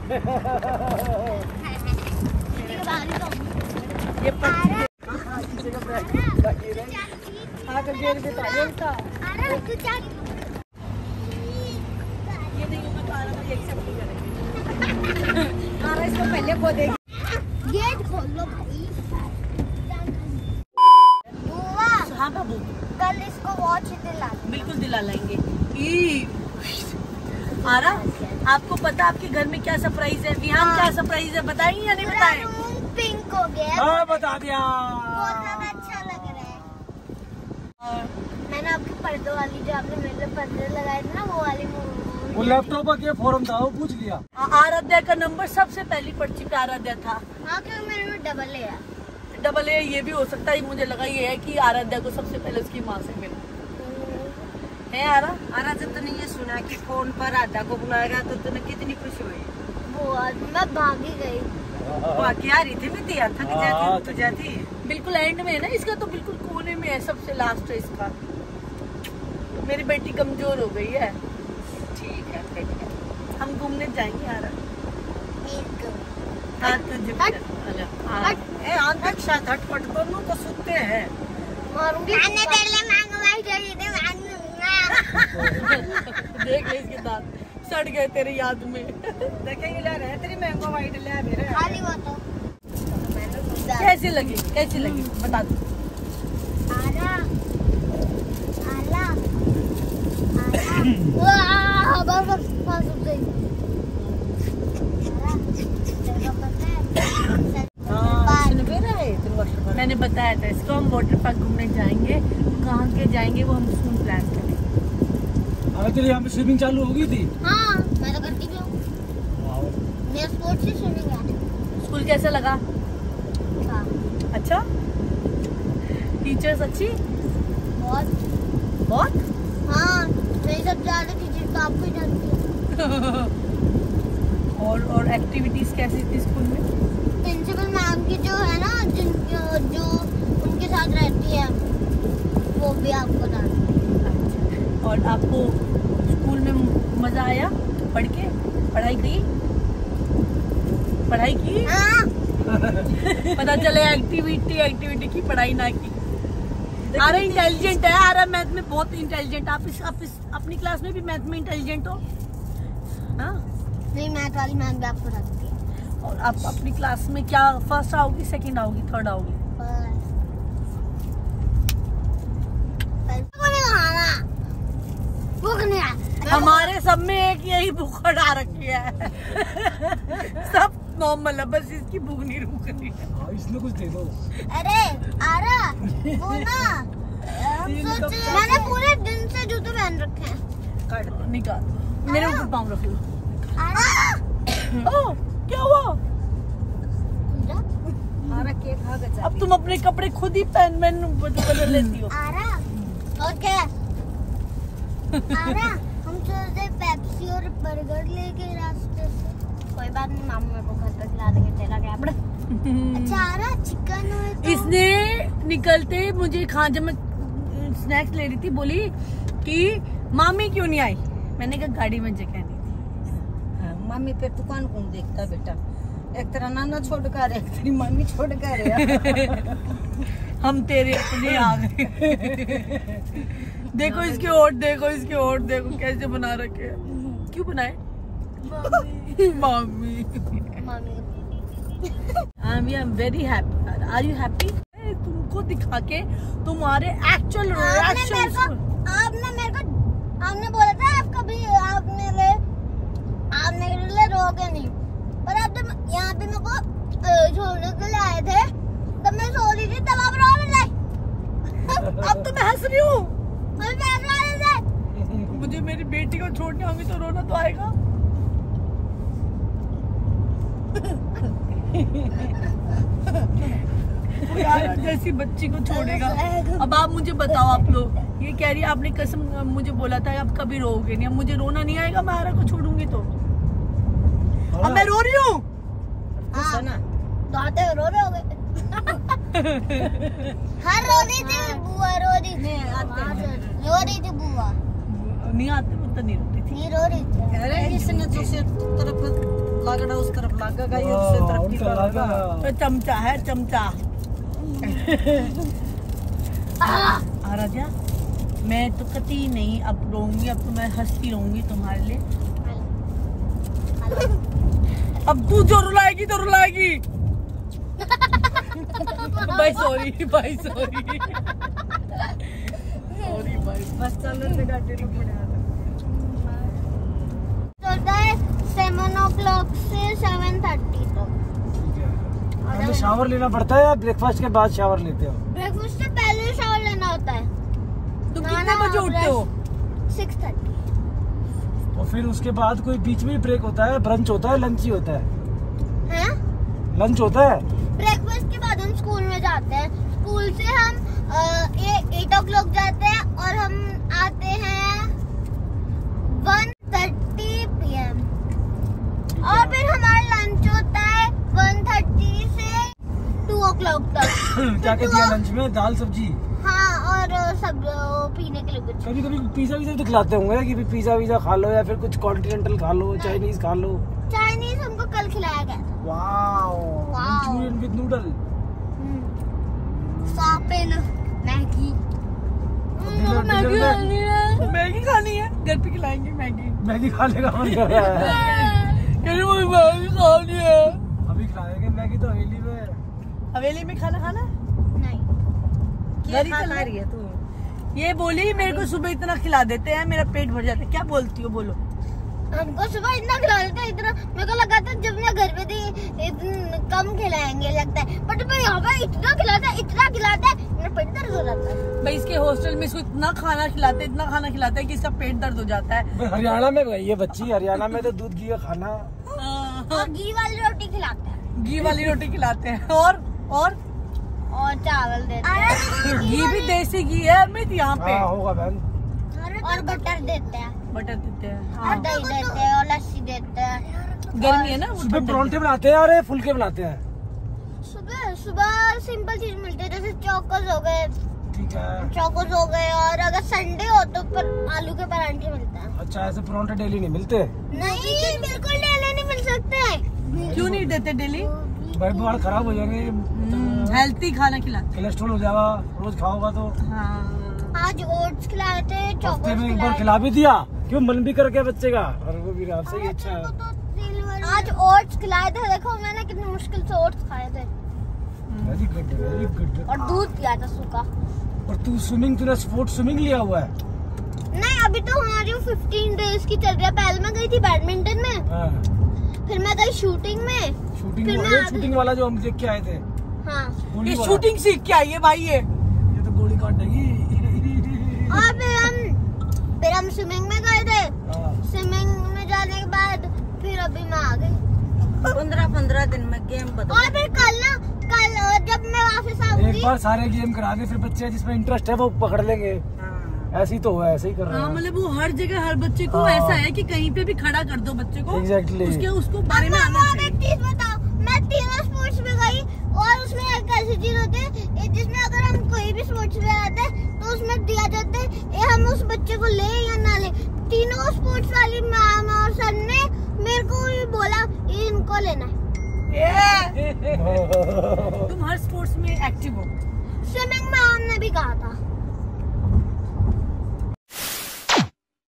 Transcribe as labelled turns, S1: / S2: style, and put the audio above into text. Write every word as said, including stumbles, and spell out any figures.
S1: ये इसको पहले को देगी। गेट खोल लो भाई। हाँ बाबू, कल इसको वॉच दिला। बिल्कुल दिला लेंगे। आरा, आपको पता आपके घर में क्या सरप्राइज है? विहान क्या सरप्राइज है, बताएंगे या नहीं बताएं? पिंक हो गया। हाँ बता दिया। बहुत ज्यादा अच्छा लग रहा है। और मैंने आपके पर्दे वाली, जो आपने मेरे पर्दे लगाए थे ना, वो वाली वो लैपटॉप का फॉर्म था, वो पूछ लिया। आराध्या का नंबर सबसे पहली पर्ची पे आराध्या था। हाँ, क्योंकि मेरे में डबल ए है। डबल ए ये भी हो सकता है, मुझे लगा ये है कि आराध्या को सबसे पहले उसकी माँ से मिला है। आरा आरा जब तूने ये सुना कि फोन पर आराध्या को बुलाएगा तो तूने कितनी खुशी हुई? वो मैं भागी गई। बाकी आ रही थी मैं तैयार थक जाती तो जाती। बिल्कुल एंड में है ना इसका, तो बिल्कुल कोने में है, सबसे लास्ट है इसका। मेरी बेटी कमजोर हो गई है। ठीक है, हम घूमने जाएंगे आरा। हटपट दोनों को सुनते हैं। देख ले इसके दांत सड़ गए तेरे याद में। देखेंगे ले रहे तेरी मैंगो वाइट ले मेरे। कैसी लगी, कैसी लगी बता दो। आरा, आरा, आरा, मैंने बताया था इसको, हम वाटर पार्क घूमने जाएंगे। कहाँ के जाएंगे वो हम स्कूल प्लान करेंगे। तेरी यहाँ पे स्विमिंग चालू हो गई थी? हाँ, मैं तो करती भी हूँ। मेरा स्पोर्ट्स से स्विमिंग है। स्कूल कैसा लगा? हाँ। अच्छा? टीचर्स अच्छी? बहुत बहुत। हाँ, मेरी सबसे ज्यादा टीचर तो आपको ही जानती है। और और एक्टिविटीज कैसी थी स्कूल में? प्रिंसिपल मैम की जो है ना, जिन जो उनके साथ रहती है, वो भी आपको जानती है। और आपको स्कूल में मजा आया पढ़ के? पढ़ाई की? पढ़ाई की? हाँ। पता चले एक्टिविटी एक्टिविटी की, पढ़ाई ना की। आरा इंटेलिजेंट है, आरा मैथ में बहुत इंटेलिजेंट। आप इस, आप इस अपनी क्लास में भी मैथ में इंटेलिजेंट हो? हाँ, नहीं, मैथ वाली मैम भी आपको रखती है। और आप अपनी क्लास में क्या फर्स्ट आओगी, सेकंड आओगी, थर्ड आओगी? हमारे सब में एक यही भूख आ रखी है। सब नॉर्मल है, बस इसकी भूख नहीं रुक रही है। इसमें कुछ दे दो। अरे आरा, वो ना हम सोचे, मैंने पूरे दिन से जूते पहन रखे हैं। काट दो, निकाल। मेरे ऊपर पाँव रख लो। ओह, क्या हुआ? आरा केक खा गया। अब तुम अपने कपड़े खुद ही पहन पहन बदल लेती हो। आरा, और क्या? आरा, हम सोचते पेप्सी और बर्गर लेके रास्ते से। कोई बात नहीं, मामू मेरे को घर तक ला देंगे, तेरा क्या बड़ा। अच्छा आरा, चिकन हो तो... इसने निकलते मुझे खा, जब मैं स्नैक्स ले रही थी, बोली कि मामी क्यों नहीं आई? मैंने कहा गाड़ी में जगह नहीं थी। हाँ, मामी पे तू कौन कौन देखता बेटा? एक तरह नाना छोड़ कर, एक तेरी मम्मी छोड़ कर। हम तेरे अपने आ गए। देखो इसके होठ, देखो इसके होठ, देखो कैसे बना रखे हैं। क्यों बनाए? Mummy mummy I am very happy. Are you happy? तुमको दिखा के तुम्हारे एक्चुअल रिएक्शन। आपने मेरे को आपने बोला था आप कभी आप मेरे आप मेरे लिए रोगे नहीं, पर आप जब यहाँ पे मेरे को छोड़ने के लिए आए थे तब मैं सो रही थी, तब आप रोने लगे। अब तो मैं हंस रही हूँ। मुझे मेरी बेटी को छोड़ने होंगी तो रोना तो आएगा। यार जैसी बच्ची को छोड़ेगा। अब आप मुझे बताओ, आप लोग ये कह रही है, आपने कसम मुझे बोला था आप कभी रोओगे नहीं। अब मुझे रोना नहीं आएगा, मैं आरा को छोड़ूंगी तो। अब मैं रो रही हूँ। हाँ, तो आते रो रहे होगे। हर रो रही थी बुआ, रो रही थी, रो रही थी बुआ। नहीं आते तो नहीं रोती थी, नहीं रो रही थी। अरे इसने दूसरी तरफ लागना उस तरफ लागा का, ये उससे तरफ नहीं लागा। तो चमचा है चमचा। आराध्या मैं तो कती नहीं अब रोऊंगी, अब तो मैं हंसती रहूंगी तुम्हारे लिए। अब तू जो रुलाएगी तो रुलाएगी। भाई सॉरी भाई सॉरी सॉरी भाई, बस चलो से गाड़ी लो पड़े
S2: सेवन ओ क्लॉक से सेवन थर्टी तक।
S3: पहले शावर लेना पड़ता है या ब्रेकफास्ट के बाद शावर लेते हो?
S2: ब्रेकफास्ट से पहले शावर लेना होता है।
S1: तुम कितने बजे उठते हो?
S2: Six thirty.
S3: और फिर उसके बाद कोई बीच में ब्रेक होता है, ब्रंच होता है, लंच ही होता है?
S2: हैं?
S3: लंच होता है।
S2: ब्रेकफास्ट के बाद हम स्कूल में जाते हैं। स्कूल से हम एट ओ क्लॉक जाते हैं और हम आते हैं वन थर्टी पी एम। और फिर हमारा लंच होता है वन थर्टी से टू ओ क्लॉक तक।
S3: क्या क्या दिया लंच में? दाल सब्जी?
S2: हाँ, और सब पीने के लिए कुछ।
S3: कभी कभी पिज्जा विज़ा तो खिलाते होंगे कि पिज्जा विज़ा खा लो या फिर कुछ कॉन्टिनेंटल खा लो, चाइनीज खा लो।
S2: चाइनीज हमको कल खिलाया गया था।
S3: वाओ, मंचूरियन विद नूडल,
S2: सापिन, मैगी।
S1: मैगी खानी है, मैगी खानी है, घर पे खिलाएंगे मैगी।
S3: मैगी खाने का मन कर रहा है।
S1: मैगी खानी है,
S3: अभी खिलाएंगे मैगी तो हवेली में।
S1: हवेली में खाना खाना
S2: नहीं,
S1: घर ही खा रही है तू। ये बोली मेरे को सुबह इतना खिला देते हैं, मेरा पेट भर जाता है। क्या बोलती हो बोलो?
S2: हमको सुबह इतना खिला देते हैं, इतना मेरे को लगा था जब मैं घर पे थी इतना कम खिलाएंगे लगता है, बट मैं यहाँ पे इतना खिलाता है इतना खिलाता है मेरा पेट दर्द हो जाता है।
S1: भाई इसके हॉस्टल में इसको इतना खाना खिलाते हैं, इतना खाना खिलाते हैं कि इसका पेट दर्द हो जाता है।
S3: हरियाणा में गई है बच्ची, हरियाणा में तो दूध घी का खाना
S2: और घी वाली रोटी खिलाते हैं।
S1: घी वाली रोटी खिलाते हैं और और
S2: और चावल देते हैं।
S1: घी भी देसी घी है अमित यहाँ पे।
S3: हाँ, होगा बहन।
S2: और बटर देते हैं,
S1: बटर देते हैं,
S2: और दही देते हैं और लस्सी देते हैं।
S1: गर्मी है ना।
S3: सुबह परांठे बनाते हैं और फुलके बनाते हैं।
S2: सुबह सुबह सिंपल चीज मिलती है, जैसे चौकोस हो गए,
S3: ठीक है,
S2: चौकोस हो गए, और अगर संडे हो तो पर आलू के परांठे मिलते हैं।
S3: अच्छा, ऐसे परांठे डेली नहीं मिलते?
S2: नहीं, बिल्कुल डेली नहीं मिल सकते।
S1: क्यों नहीं देते डेली?
S3: भाई बाल खराब हो जाएंगे,
S1: हेल्थी खाना खिलाते।
S3: कोलेस्ट्रॉल हो जाएगा, रोज खाओगा तो।
S1: हाँ।
S2: आज ओट्स खिलाए थे, चौकोस
S3: हफ्ते में एक बार खिला भी दिया, क्यों मन भी कर गया बच्चे का, और वो भी आपसे ही अच्छा है।
S2: आज ओट्स खिलाए थे, देखो मैंने कितनी मुश्किल से ओट्स खाए थे।
S3: Very good, very good.
S2: और दूध पिया था सूखा।
S3: और तू स्विमिंग, तूने स्पोर्ट स्विमिंग लिया हुआ है?
S2: नहीं, अभी तो हमारी फिफ्टीन डेज की चल रही है। पहले मैं गई थी बैडमिंटन में,
S3: हाँ।
S2: फिर मैं गई शूटिंग में।
S3: शूटिंग
S2: फिर
S3: वाला,
S2: मैं
S3: शूटिंग वाला जो हम देख के आए थे।
S2: हाँ,
S1: ये शूटिंग सीख के आई है भाई। ये
S3: ये तो गोली काट देगी।
S2: और फिर हम फिर हम स्विमिंग में गए थे। स्विमिंग में जाने के बाद फिर अभी मैं आ गई।
S1: पंद्रह पंद्रह दिन में गेम बदल।
S2: और फिर कल ना कल जब मैं वापस आऊंगी,
S3: एक बार सारे गेम करा दे, फिर बच्चे जिसमें इंटरेस्ट है वो पकड़ लेंगे। ऐसे ही तो हुआ, ऐसे ही कर रहे हैं।
S1: हाँ, मतलब वो हर जगह हर बच्चे को ऐसा है कि कहीं पे भी खड़ा कर दो बच्चे को।
S3: Exactly.
S1: उसके उसको बारे में आना चाहिए।
S2: एक चीज बताओ, मैं तीनों स्पोर्ट्स में गई और उसमें एक ऐसी चीज होती है जिसमें अगर हम कोई भी स्पोर्ट्स में आते हैं तो उसमें दिया जाता है हम उस बच्चे को ले या ना ले। तीनों स्पोर्ट्स वाली मैम और सर ने मेरे को ये बोला ये इनको लेना है।
S1: तुम हर स्पोर्ट्स में एक्टिव हो।
S2: स्विमिंग में हमने भी कहा था।